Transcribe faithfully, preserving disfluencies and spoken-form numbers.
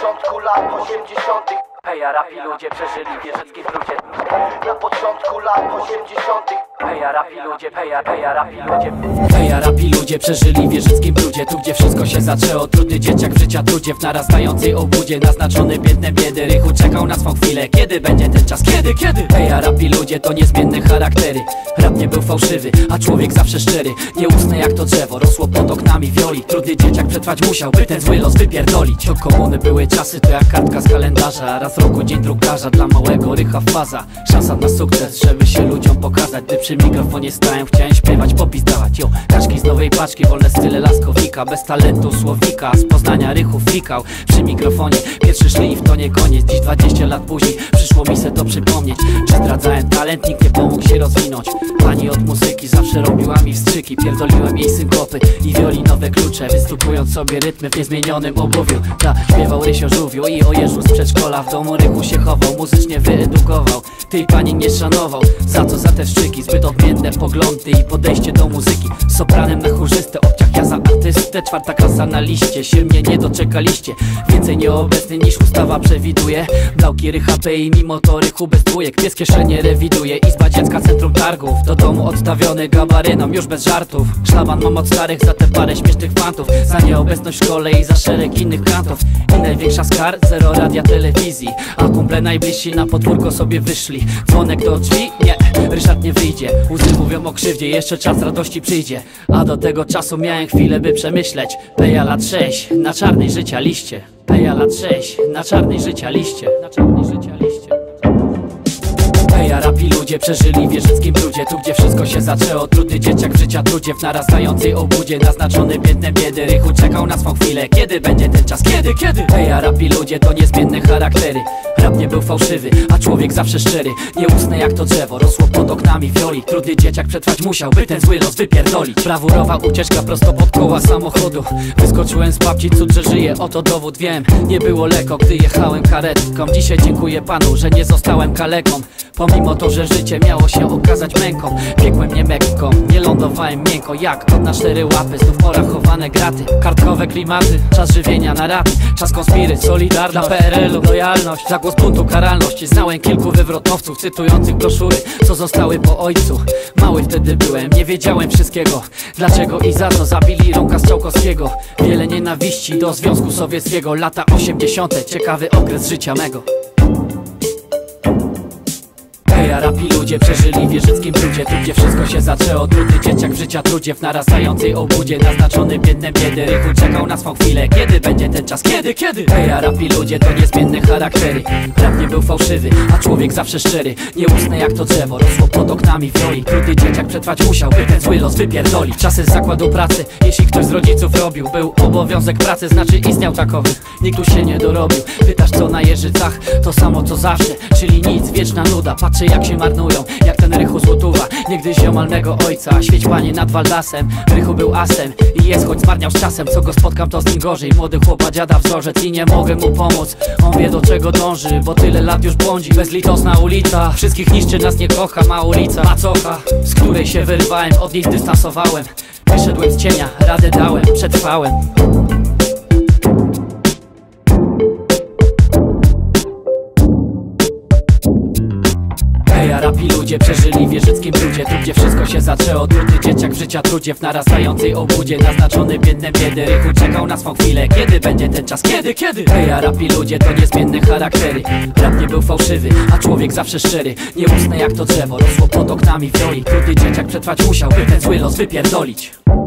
początku lat osiemdziesiątych Heja, rapi ludzie przeżyli w wieżyckim brudzie. Na początku lat osiemdziesiątych Heja, rapi ludzie, heja, heja, rapi ludzie. Heja, rapi ludzie przeżyli w wieżyckim brudzie. Tu gdzie wszystko się zaczęło, trudny dzieciak w życia trudzie. W narastającej obudzie, naznaczony biedne biedy. Rychu czekał na swą chwilę, kiedy będzie ten czas, kiedy, kiedy? Heja, rapi ludzie to niezmienne charaktery. Rap nie był fałszywy, a człowiek zawsze szczery. Nieustne jak to drzewo, rosło pod oknami wioli. Trudny dzieciak przetrwać musiał, by ten zły los wypierdolić. To komuny były czasy, to jak kartka z kalendarza. Raz w roku dzień drukarza, dla małego rycha faza. Szansa na sukces, żeby się ludziom pokazać. Gdy przy mikrofonie stałem, chciałem śpiewać, popis dawać. Jo, kaczki z nowej paczki, wolne style laskowika. Bez talentu słowika, z Poznania rychów fikał. Przy mikrofonie pierwszy szli i w to nie koniec. Dziś dwadzieścia lat później przyszło mi se to przypomnieć. Czy zdradzałem talent, nikt nie pomógł się rozwinąć. Pani od muzyki zawsze robiła mi wstrzyki. Pierdoliłem jej synkopy i wiolinowe klucze, wystupując sobie rytmy w niezmienionym obuwiu. Ta śpiewał Rysio Żółwiu i o Jeżu z przedszkola. W domu rychu się chował, muzycznie wyedukował. Tej pani nie szanował, za co? Za te wstrzyki. Zbyt odmienne poglądy i podejście do muzyki. Sopranem na chórzystę, obciach ja za artystę. Czwarta klasa na liście, się mnie nie doczekaliście. Więcej nieobecny niż ustawa przewiduje. Blałki rycha P i mimo to rychu bez dwójek. Pies kieszenie rewiduje, izba dziecka centrum targów. Do domu odstawiony gabarynom, już bez żartów. Szlaban mam od starych za te parę śmiesznych fantów. Za nieobecność w szkole i za szereg innych kantów. I największa z kar, zero radia, telewizji. A kumple najbliżsi na podwórko sobie wyszli. Dzwonek do drzwi? Nie, Ryszard nie wyjdzie. Łzy mówią o krzywdzie, jeszcze czas radości przyjdzie. A do tego czasu miałem chwilę, by przemyśleć. Peja lat sześć, na czarnej życia liście. Peja lat sześć, na czarnej życia liście. Na czarnej życia liście. Heja, rapi ludzie przeżyli w wieżyckim brudzie. Tu gdzie wszystko się zaczęło, trudny dzieciak w życia trudzie. W narastającej obudzie, naznaczony biedne biedy. Rychu czekał na swą chwilę, kiedy będzie ten czas, kiedy, kiedy? Heja, rapi ludzie to niezmienne charaktery. Rap nie był fałszywy, a człowiek zawsze szczery. Nieustne jak to drzewo, rosło pod oknami wioli. Trudny dzieciak przetrwać musiał, by ten zły los wypierdolić. Brawurowa ucieczka prosto pod koła samochodu. Wyskoczyłem z babci, cud, że żyję, oto dowód. Wiem, nie było lekko, gdy jechałem karetką. Dzisiaj dziękuję Panu, że nie zostałem kaleką. Pomimo to, że życie miało się okazać męką. Biegłem nie mekką, nie lądowałem miękko. Jak kot na cztery łapy, znów orachowane graty. Kartkowe klimaty, czas żywienia na raty. Czas konspiry, solidarność, dla P R L-u lojalność. Za głos buntu, karalność. Znałem kilku wywrotowców cytujących broszury, co zostały po ojcu. Mały wtedy byłem, nie wiedziałem wszystkiego. Dlaczego i za co zabili Romka Strzałkowskiego. Wiele nienawiści do Związku Sowieckiego. Lata osiemdziesiąte, ciekawy okres życia mego. Heja, rapi ludzie przeżyli w wieżyckim brudzie. Tu gdzie wszystko się zaczęło, trudny dzieciak w życia trudzie. W narastającej obudzie, naznaczony biedne biedy. Rychu czekał na swą chwilę, kiedy będzie ten czas, kiedy, kiedy? Heja, rapi ludzie to niezmienne charaktery. Rap nie był fałszywy, a człowiek zawsze szczery. Nieustne jak to drzewo, rosło pod oknami wioli. Trudny dzieciak przetrwać musiał, by ten zły los wypierdolić. Czasy z zakładu pracy, jeśli ktoś z rodziców robił. Był obowiązek pracy, znaczy istniał takowy. Nikt tu się nie dorobił. Pytasz co na Jeżycach, to samo co zawsze. Czyli nic, wieczna nuda. Patrzę jak się marnują, jak ten Rychu złotówa. Niegdyś ziomal mego ojca, świeć Panie nad Waldasem. Rychu był asem i jest, choć zmarniał z czasem. Co go spotkam to z nim gorzej. Młody chłopa, dziada wzorzec i nie mogę mu pomóc. On wie do czego dąży, bo tyle lat już błądzi. Bezlitosna ulica, wszystkich niszczy, nas nie kocha. Ma ulica, macocha, z której się wyrwałem, od nich dystansowałem. Wyszedłem z cienia, radę dałem, przetrwałem. Heja, rapi ludzie przeżyli w wieżyckim brudzie. Tu gdzie wszystko się zaczęło, trudny dzieciak w życia trudzie. W narastającej obudzie, naznaczony biedne biedy. Rychu czekał na swą chwilę, kiedy będzie ten czas, kiedy, kiedy? Heja, rapi ludzie to niezmienne charaktery. Rap nie był fałszywy, a człowiek zawsze szczery. Nieustne jak to drzewo, rosło pod oknami wioli. Trudny dzieciak przetrwać musiał, by ten zły los wypierdolić.